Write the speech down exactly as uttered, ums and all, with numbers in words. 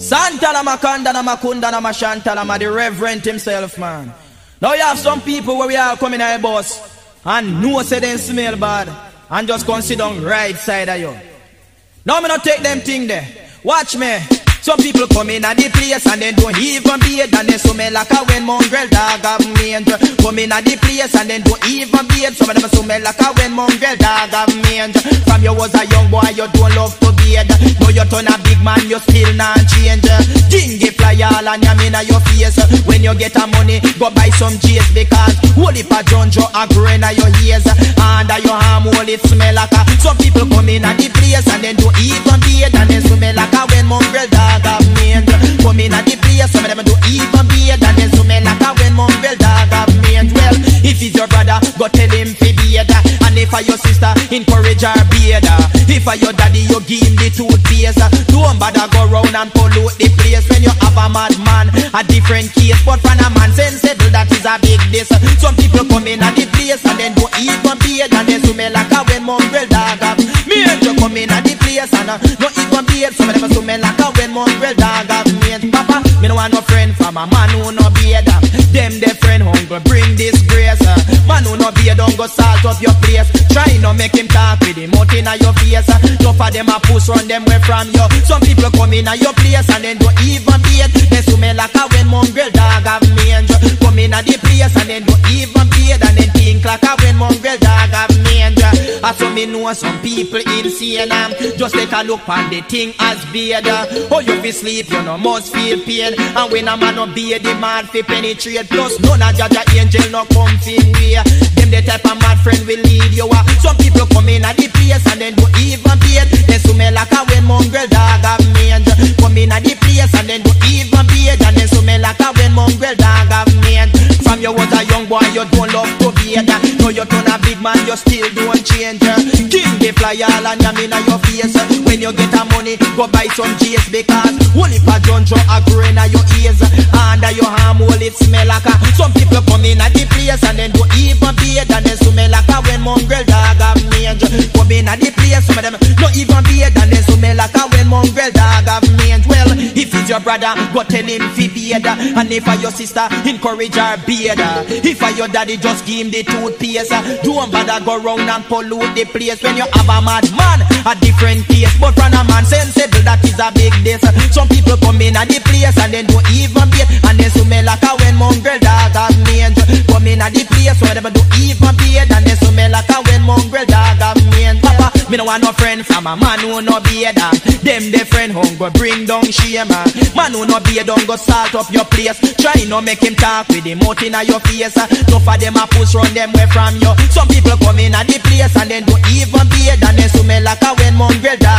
Santala Makanda na Makunda na Mashantala ma the Reverend himself, man. Now you have some people where we are coming at a bus and know say them smell bad and just consider right side of you. Now me not take them thing there. Watch me. Some people come in at the place and then don't even bathe, and then smell like a when mongrel dog have mange. Come in at the place and then don't even bathe. Some of them smell like a when mongrel dog have mange. From you was a young boy, you don't love to bathe. Now you turn a big man, you still not change. Dingy fly all and you mean your face. When you get a money, go buy some cheese because holy pa jonjo a grain of your ears. Under your arm, all it smell like a. Some people come in at the place and then don't even bathe, and then smell like a when mongrel dog. Come in at the place, some of them do even beard, and then some men like a when mongrel dog have made. Well, if it's your brother, go tell him fi beard, and if I your sister, encourage her beard. If I your daddy, you give him the toothpaste. Don't bother go round and pollute the place. When you have a mad man, a different case, but from a man sensible, that is a big diss. Some people come in at the place and then do even beard, and then some men like a when mongrel dog have made. You come in at the place and uh, no even beard. Some of them some men like a when mongrel dog have made. Papa, me no want no friend from a man who no beard. Them the friend hungry bring disgrace. Man who no beard don't go salt up your place. Try no make him talk with him out in your face. Enough of them a push run them way from you. Some people come in at your place and then don't even beard. They smell like a when mongrel dog have mange. Come in at the place and then don't even beard, and then think like a when mongrel dog have mange. I saw me know some people insane. Um, just take a look on the thing as beard. Oh, you be sleep, you know must feel pain. And when a man no beard, the man fi penetrate. Plus none of Jaja angel no come fin way. Them the type of mad friend will lead you. Uh. Some people come in at the place and then don't even beard. They smell like a when mongrel dog have mange. Come in at the place and then don't even beard, and then smell like a when mongrel dog have mange. From you was a young boy, you don't love to beard. Now you turn a big man, you still don't change. King they fly all and you mean your face. When you get a money, go buy some cheese because only pa jonjo a grain of your ears. Under your arm, all it smell like a. Some people come in at the place and then don't even beard, and then smell like a when mongrel dog have mange. Come in at the place, some of them not even beard, and then smell like a when mongrel dog have mange. Well, if it's your brother, go tell him fi beard, and if I your sister, encourage her beard. If I your daddy, just give him the toothpaste. Don't bother go round and pollute the place. When you have a mad man, a different case, but from a man sensible, that is a big diss. Some people come in at the place and then don't even beard, and then smell like a when mongrel dog have mange. Come in at the place where they do even beard, and then smell like a when mongrel dog have mange. Papa, me no want no friend from a man who no beard. Them the friend hungry bring down shame. Man who no beard don't go salt up your place. Try no make him talk with him out in your face. Enough of them a push run them way from you. Some people come in at the place and then don't even beard, and then smell like a when mongrel dog